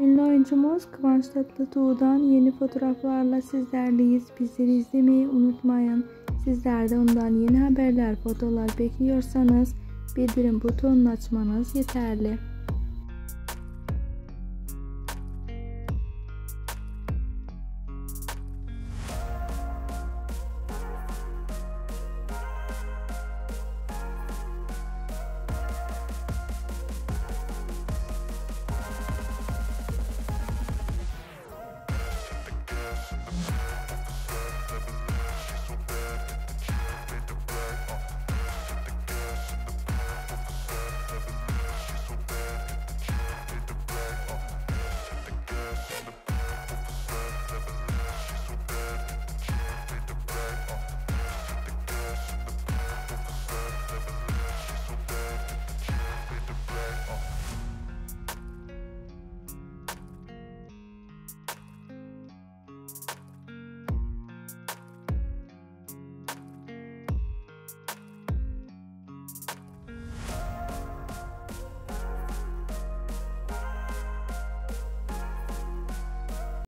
Ünlü oyuncumuz Kıvanç Tatlıtuğ'dan yeni fotoğraflarla sizlerleyiz. Bizleri izlemeyi unutmayın. Sizler de ondan yeni haberler, fotoğraflar bekliyorsanız bildirim butonunu açmanız yeterli.